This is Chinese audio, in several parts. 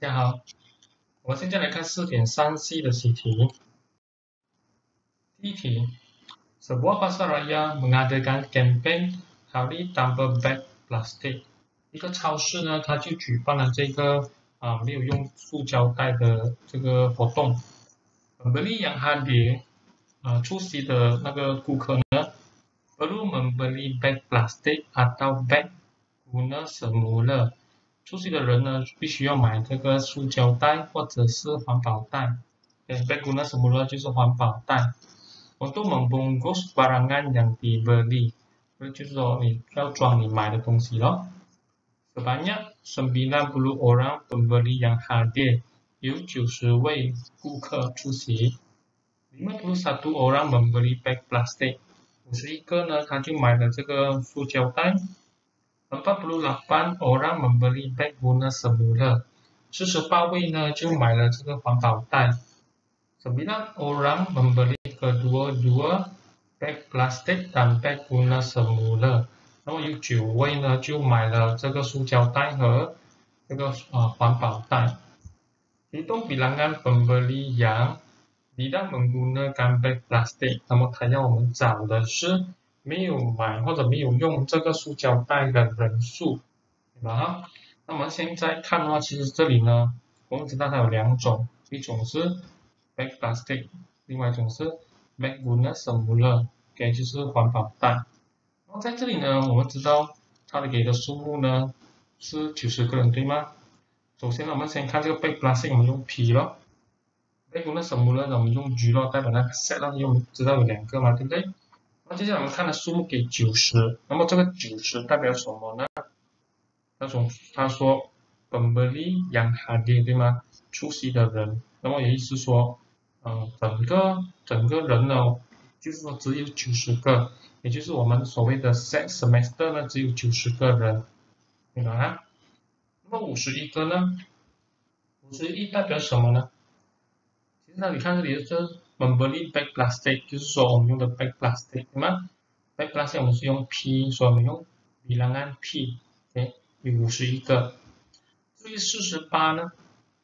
大家好，我们现在来看4.3c 的习题。第一题 ，sebuah pasar raya mengadakan campaign hari tanpa bag plastik。一个超市呢，它就举办了这个没有用塑胶袋的这个活动。Pembeli yang hadir出席的那个顾客呢，perlu membeli bag plastik atau bag guna semula。出席的人呢，必须要买这个塑胶袋或者是环保袋。bag guna semula 就是环保袋。Untuk membungkus barangan yang dibeli， 就是说你要装你买的东西咯。Sebanyak 90 orang pembeli yang hadir， 有90位顾客出席。51 orang membeli bag plastik， 51个呢，他就买了这个塑胶袋。48 orang membeli bag guna semula， 48位呢就买了这个环保袋。9 orang membeli kedua-dua bag plastik dan bag guna semula， 那么有9位呢就买了这个塑胶袋和这个环保袋。Hitung bilangan pembeli yang tidak menggunakan bag plastik， 那么他要我们找的是没有买或者没有用这个塑胶袋的人数，对吧？那么现在看的话，其实这里呢，我们知道它有2种，一种是 bag plastic， 另外一种是 bag guna semula， 就是环保袋。然后在这里呢，我们知道它的给的数目呢是90个人，对吗？首先呢，我们先看这个 bag plastic， 我们用 P 咯 ，bag guna semula 呢我们用 G 咯，代表那个 set 咯，因为我们知道有2个嘛，对不对？那接下来我们看的数目给90，那么这个90代表什么呢？他说 pembeli yang hadir， 对吗？出席的人，那么也意思说，整个人呢，就是说只有90个，也就是我们所谓的 set semester 呢，只有90个人，对吧？那么51个呢？51代表什么呢？其实呢，你看这里的这membeli bag plastik， 就是说我们用的 bag plastik， 对吗？ bag plastik 我们是用 P， 所以我们用bilangan P， 有51个。至于48呢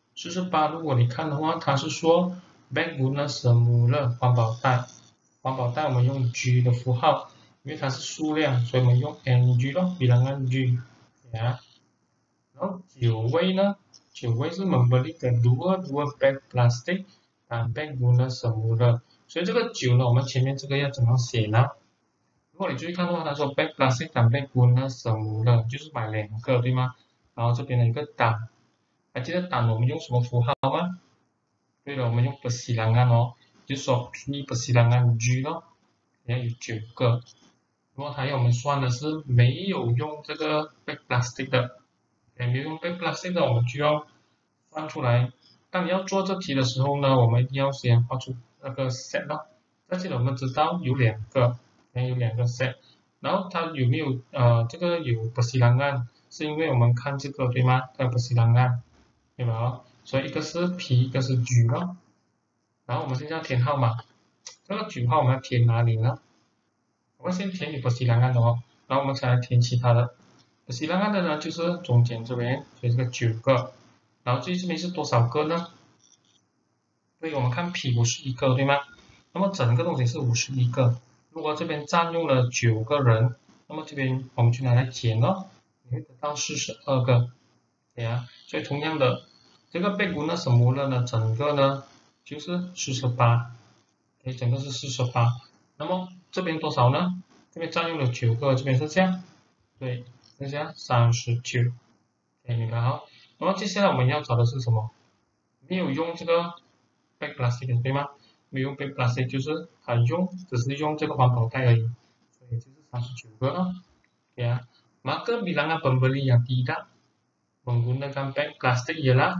？48如果你看的话，它是说 bag guna semula 环保袋，环保袋我们用 G 的符号，因为它是数量，所以我们用 NG 咯 ，bilangan G， 然后9位呢？9位是 membeli kedua bag plastik dan bag guna semula， 所以这个9呢，我们前面这个要怎么写呢？如果你注意看的话，它说 bag plastik dan bag guna semula， 就是买2个，对吗？然后这边的一个单，还记得单我们用什么符号吗？对了，我们用 persilangan 哦，就是说 P persilangan G 咯，也有9个。如果还要我们算的是没有用这个 bag plastik 的，没有用 bag plastik 的，我们就要算出来。当你要做这题的时候呢，我们一定要先画出那个 set 咯。在这里我们知道有2个，有2个 set， 然后它有没有这个有 persilangan， 是因为我们看这个对吗？它有 persilangan， 对吧？所以一个是 P， 一个是 G 咯。然后我们现在要填号码，这个9号我们要填哪里呢？我们先填有 persilangan 的哦，然后我们才来填其他的。persilangan 的呢就是中间这边，所以这个9个。然后至于这边是多少个呢？所以我们看 P 51个，对吗？那么整个东西是51个。如果这边占用了9个人，那么这边我们就拿来减咯，你会得到42个，对呀。所以同样的，这个bag guna semula呢，整个呢就是48，整个是48。那么这边多少呢？这边占用了9个，这边剩下，对，剩下39，明白好？那么接下来我们要找的是什么？没有用这个 bag plastik， 对吗？没有用 bag plastik 就是它只是用这个环保袋而已，所以就是39个了，对啊。Maka bilangan pembeli yang tidak menggunakan bag plastik ialah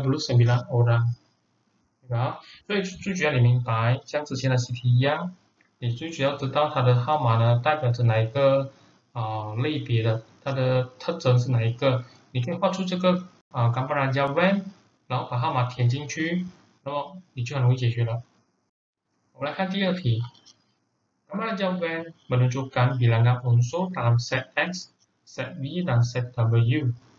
39 orang， 对吧？所以最主要你明白，像之前的习题一样，你最主要知道它的号码呢代表着哪一个类别的，它的特征是哪一个，你可以画出这个gambar raja van， 然后把号码填进去，那么你就很容易解决了。我们来看第2题。gambar raja van menunjukkan bilangan unsur dalam set X, set Y dan set W。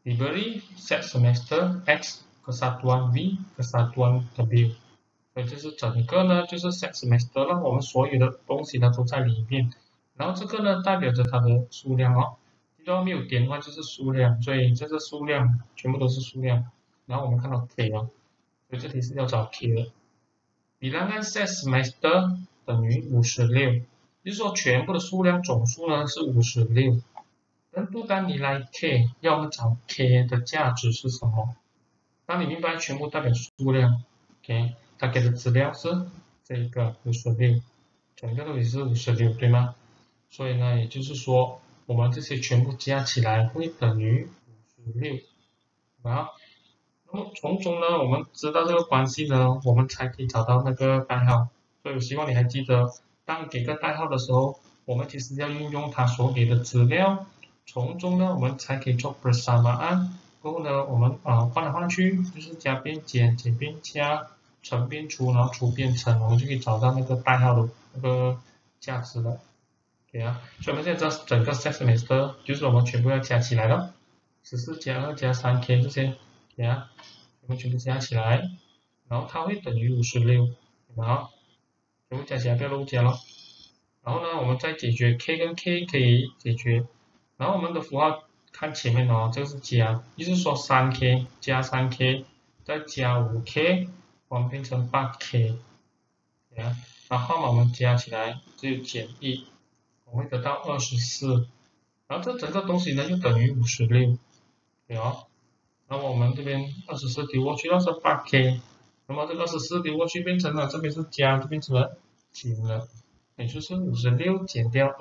diberi set semester X kesatuan V kesatuan W，所以这是整个呢就是 set semester 了，我们所有的东西呢都在里面。然后这个呢代表着它的数量哦，记到没有点的话就是数量，所以这是数量，全部都是数量。然后我们看到 K 哦，所以这题是要找 K 的。bilangan set semester 等于56，就是说全部的数量总数呢是56。那不单你来 K， 要我们找 K 的价值是什么？当你明白全部代表数量 ，OK， 它给的资料是这个56，整个都也是56，对吗？所以呢，也就是说，我们这些全部加起来会等于56，啊。那么从中呢，我们知道这个关系呢，我们才可以找到那个代号。所以我希望你还记得，当给个代号的时候，我们其实要运用它所给的资料，从中呢，我们才可以做 persamaan。过后呢，我们换来换去，就是加变减，减变加，乘变除，然后除变乘，我们就可以找到那个代号的那个价值了。对啊，所以我们现在知道整个 set semester 就是我们全部要加起来了，14加2加 3K 这些，对啊，我们全部加起来，然后它会等于56，对吧？全部加起来不要漏加咯。然后呢，我们再解决 K 跟 K 可以解决，然后我们的符号看前面哦，这个是加，意思是说 3K 加 3K 再加 5K， 我们变成 8K， 对啊，然后号码我们加起来就减1。我会得到24，然后这整个东西呢又等于56，对哦。那么我们这边24丢过去，那是 8K， 那么这个24丢过去变成了这边是加，这边成了减了，也就是56减掉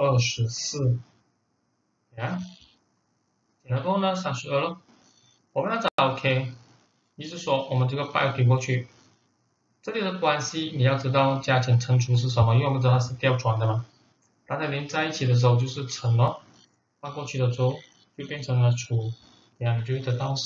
24，啊，减了过后呢32了，我们要找 K， 意思说我们这个8要丢过去，这里的关系你要知道加减乘除是什么，因为我们知道它是调转的嘛。当它连在一起的时候就是乘了，放过去的时候就变成了除，这样你就会得到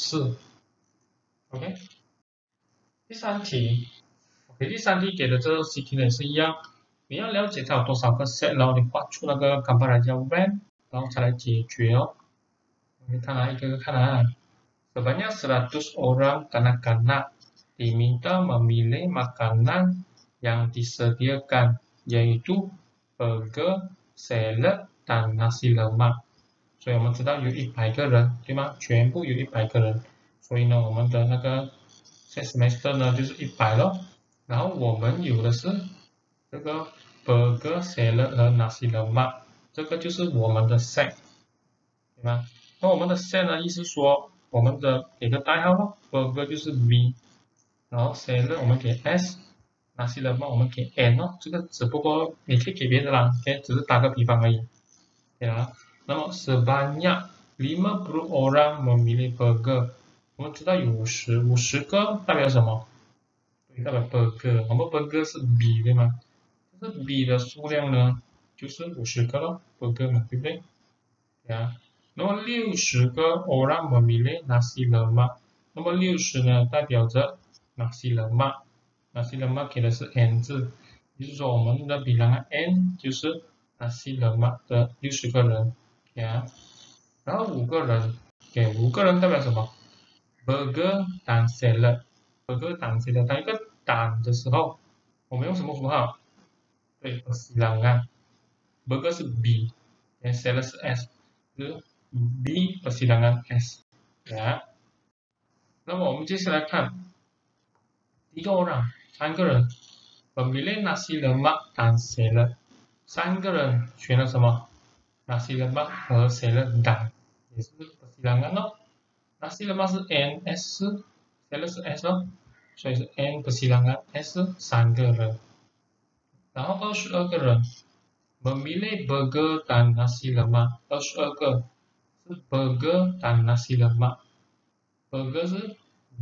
4。OK， 第三题 ，OK， 第三题给的这个 C 题呢也是一样，你要了解它有多少个 set， 然后你画出那个 gambar 叫 when， 然后才来解决哦。我们看啊，一个个看啊。Sebanyak 100 orang kanak-kanak diminta memilih makanan yang disediakan, yaitu burger, salad dan nasi lemak。所以我们知道有100个人，对吗？全部有100个人，所以呢，我们的那个 set semester 呢就是100咯。然后我们有的是这个 burger, salad 和 nasi lemak， 这个就是我们的 set， 对吗？那我们的 set 呢，意思说我们的给个代号咯 ，burger 就是 B， 然后 salad 我们给 S。nasi lemak 我们给 N 哦，这个只不过你可以给别的啦 ，OK， 只是打个比方而已，对啦。那么 sebanyak 50 orang memilih burger， 我们知道有50个代表什么？代表 burger， 我们 burger 是 B 对吗？这 B 的数量呢就是50个咯 ，burger 嘛，对不对？对啊。那么60个 orang memilih nasi lemak， 那么60呢代表着 nasi lemak。nasi lemak 给的是 N 字，也就是说我们的bilangan N 就是 nasi lemak 的60个人，呀。然后5个人，给5个人代表什么 ？burger dan salad，burger dan salad， 当一个 dan 的时候，我们用什么符号？对 persilangan。burger 是 B，salad 是 S， 就是 B persilangan S， 呀。那么我们接下来看3 orang， 3个人 memilih nasi lemak dan salad， 3个人选了什么 ？nasi lemak 和 salad dan， 也是persilangan咯。nasi lemak 是 N S，salad 是 S 咯，所以是 N persilangan S 3个人。然后22个人 memilih burger dan nasi lemak， 22个是 burger dan nasi lemak，burger 是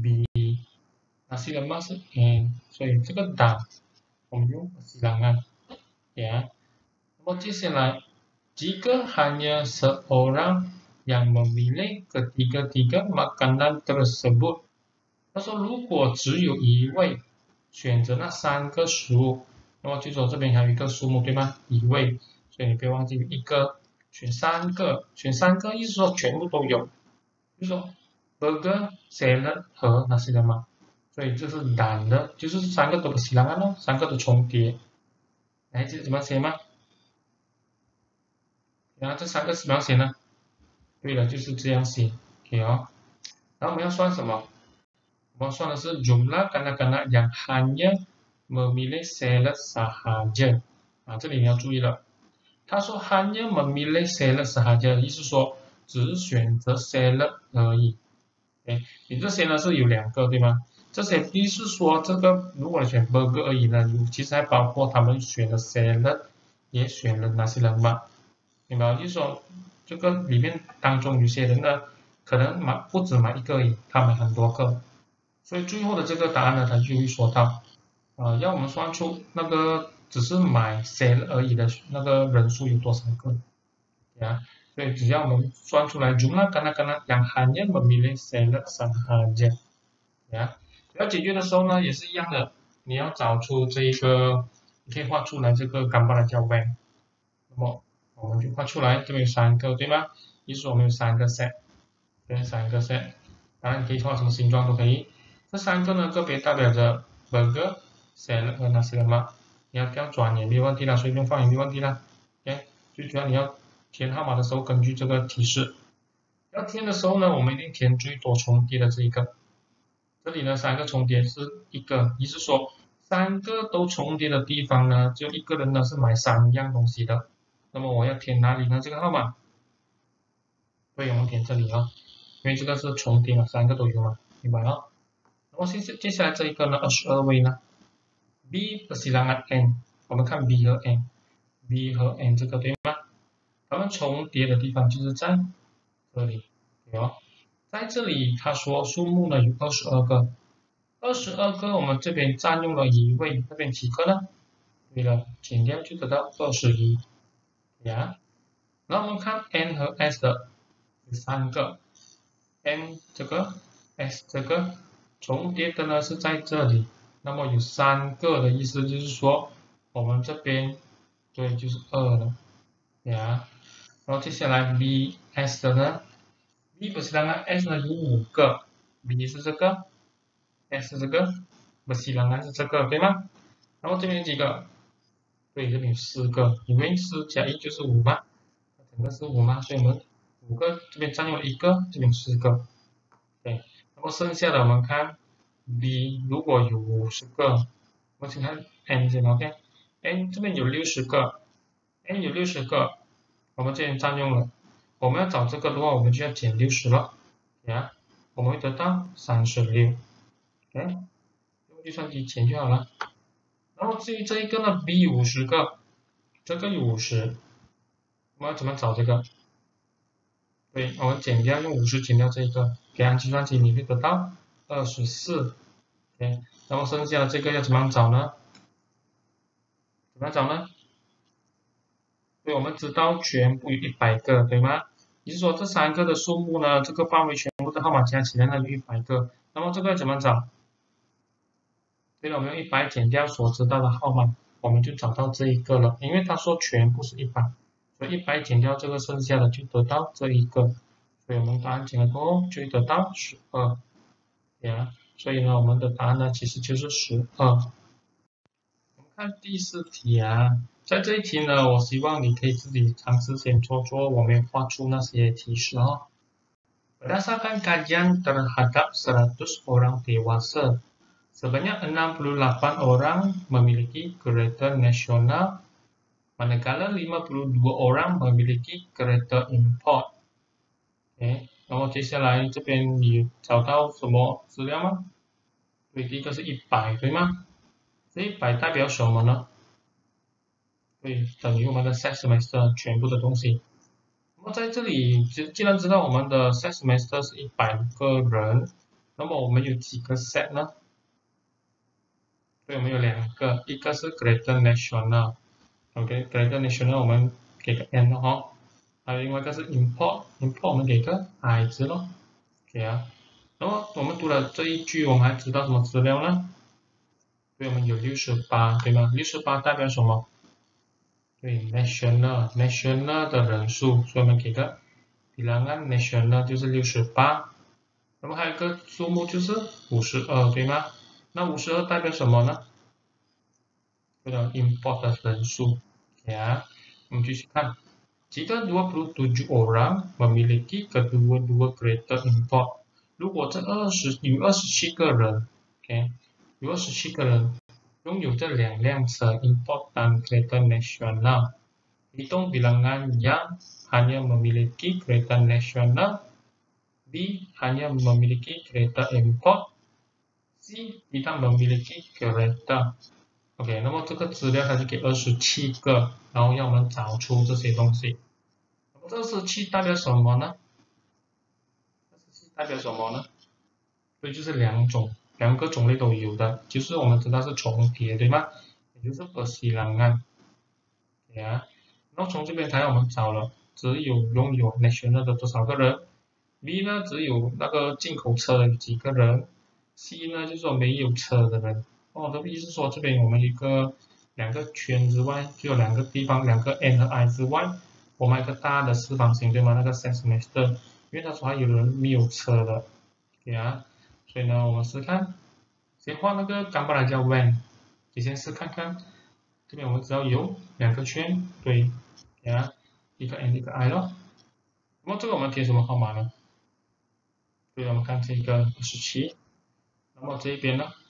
B。nasi lemak 是 N， 所以这个 dan 我们用 persilangan， ya。那么接下来jika hanya seorang yang memilih ketiga-tiga makanan tersebut， 他说如果只有一位选择那3个食物，那么就说这边还有一个数目对吗？一位，所以你不要忘记一个选3个，选3个意思说全部都有，就是说 burger、salad 和nasi lemak，所以这是懒的，就是三个都bersilangan咯，三个都重叠。还记得怎么写吗？然后这三个是怎么写呢？对了，就是这样写，OK 哦。然后我们要算什么？我们算的是 jumlah kanak-kanak yang hanya memilih salad sahaja。这里你要注意了，他说 hanya memilih salad sahaja，意思说只选择 salad 而已。你这些呢是有两个，对吗？这些不是说这个如果选 burger 而已呢，其实还包括他们选了 salad，也选了那些人嘛，明白？就是说这个里面当中有些人呢，可能不止买一个而已，他买很多个，所以最后的这个答案呢，他就会说到，要我们算出那个只是买 salad 而已的那个人数有多少个，呀？所以只要我们算出来 jumlah kanak-kanak yang hanya memilih salad sahaja，呀，要解决的时候呢，也是一样的，你要找出这一个，你可以画出来这个gambar的叫 van，那么我们就画出来，这边有三个，对吗？意思说我们有三个 set， 对，三个 set， 当然你可以画什么形状都可以。这三个呢，个别代表着 burger、salad 和 nasi lemak。你要调转也没有问题啦，随便放也没有问题啦。OK， 最主要你要填号码的时候，根据这个提示。要填的时候呢，我们一定填最多重叠的这一个。这里呢，三个重叠是一个，意思说三个都重叠的地方呢，就一个人呢是买三样东西的。那么我要填哪里呢？这个号码，对，我们填这里啊，因为这个是重叠嘛，三个都有嘛，明白啊？那么接下来这一个呢，22位呢 ，B persilangan N， 我们看 B 和 N，B 和 N 这个对吗？它们重叠的地方就是在这里，对哦。在这里他说数目呢有22个，22个我们这边占用了一位，这边几个呢？对了，减掉就得到21，呀。然后我们看 N 和 S 的有三个 ，N 这个 S 这个重叠的呢是在这里，那么有三个的意思就是说我们这边对就是2了，呀。然后接下来 B S 的呢？B bersilangan S 呢有5个 ，B 是这个 ，S 是这个，bersilangan 是这个，对吗？然后这边有几个？对，这边有4个，因为4加1就是5嘛，整个是5嘛，所以我们5个这边占用了1个，这边4个，对。那么剩下的我们看 B 如果有50个，我们先看 N 先 ，OK？N 这边有60个 ，N 有60个，我们这边占用了。我们要找这个的话，我们就要减60了，呀，我们会得到36，用计算机减就好了。然后至于这一个呢 ，B 50个，这个有50，我们要怎么找这个？对，我们减掉用50减掉这一个，给按计算机你会得到24，然后剩下的这个要怎么样找呢？怎么样找呢？对，我们知道全部有100个，对吗？也就是说这三个的数目呢，这个范围全部的号码加起来呢有100个。那么这个怎么找？对了，我们用100减掉所知道的号码，我们就找到这一个了。因为他说全部是100，所以100减掉这个剩下的就得到这一个。所以我们答案减了过后就会得到12，呀。所以呢，我们的答案呢其实就是12。我们看第4题啊。在这一题呢，我希望你可以自己尝试先做，我没有画出那些提示哦。Berdasarkan kajian terhadap 100 orang dewasa, sebanyak 68 orang memiliki kereta nasional, manakala 52 orang memiliki kereta import. 然后接下来这边你找到什么资料吗？对，第一个是100，对吗？这100代表什么呢？对，等于我们的 set semester 全部的东西。那么在这里，既然知道我们的 set semester 是100个人，那么我们有几个 set 呢？对，我们有2个，一个是 Greater National，OK，Greater National 我们给个 N 了哈，还有另外一个是 Import 我们给个 I 字咯，给啊。那么我们读了这一句，我们还知道什么资料呢？对，我们有68，对吗？68代表什么？对 ，national 的人数，所以我们给个bilangan national 就是68， 那么还有一个数目就是52，对吗？那52代表什么呢？代表 import 的人数。Ya, 我们继续看。Jika 27 orang memiliki kedua-dua kereta import， 如果有27个人 ，OK， 有27个人拥有这两辆车 import dan kereta nasional， hitung bilangan yang hanya memiliki kereta nasional， B hanya memiliki kereta import， C tidak memiliki kereta。 OK， 那么这个资料它是给27个，然后要我们找出这些东西。那么27代表什么呢？27代表什么呢？所以就是两个种类都有的，就是我们知道是重叠，对吗？也就是 persilangan， 对啊。然后从这边才我们找了，只有拥有 national 的多少个人 ，B 呢只有那个进口车的几个人 ，C 呢就是说没有车的人。哦，这个意思说这边我们两个圈之外，就有两个地方，两个 N 和 I 之外，我们一个大的四方形，对吗？那个 semester， 因为他说还有人没有车的，对啊，所以呢，我们试看，先画那个gambar来叫 when， 你先试看看，这边我们只要有两个圈，对，对啊，一个 N 一个 I 咯。那么这个我们填什么号码呢？对，我们看这个27，那么这一边呢？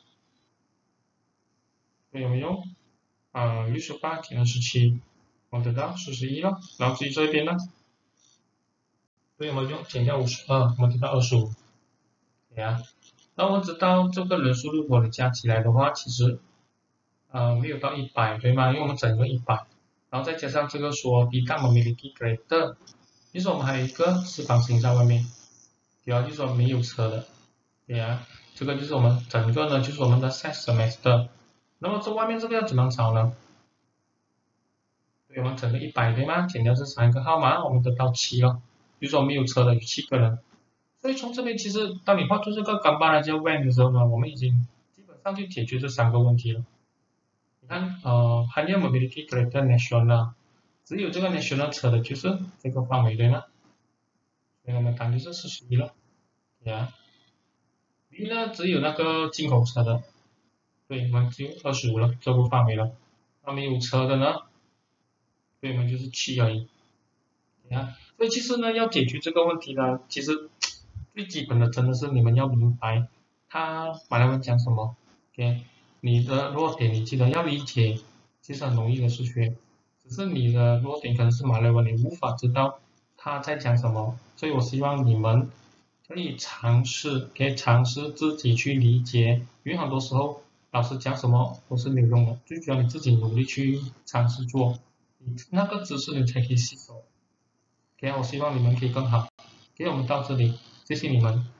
有没有68减27，我们得到41了。然后至于这边呢，所以我们用减掉52，我们得到25。对啊，那我们知道这个人数如果你加起来的话，其实没有到100，对吗？因为我们整个100，然后再加上这个说 tidak memiliki kereta， 就是我们还有一个四方形在外面，对啊，就是说没有车的，对啊，这个就是我们整个呢，就是我们的 semester。那么这外面这个要怎么找呢？对，我们整个100对吗？减掉这3个号码，我们得到7了。比如说没有车的有7个人，所以从这边其实当你画出这个gambar来叫 when 的时候呢，我们已经基本上就解决这3个问题了。你看hanya memiliki kereta nasional， 只有这个 national 车的就是这个范围对吗？所以我们答案就是41了。对啊。B 呢只有那个进口车的，对，我们只有25了，这个范围了。那没有车的呢？对，我们就是7而已。啊，所以其实呢，要解决这个问题呢，其实最基本的真的是你们要明白，马来文讲什么 ，OK， 你的弱点你记得要理解，其实很容易的数学，只是你的弱点可能是马来文，你无法知道他在讲什么，所以我希望你们可以尝试自己去理解，因为很多时候老师讲什么都是没有用的，最主要你自己努力去尝试做，你那个知识你才可以吸收。OK，我希望你们可以更好。OK，我们到这里，谢谢你们。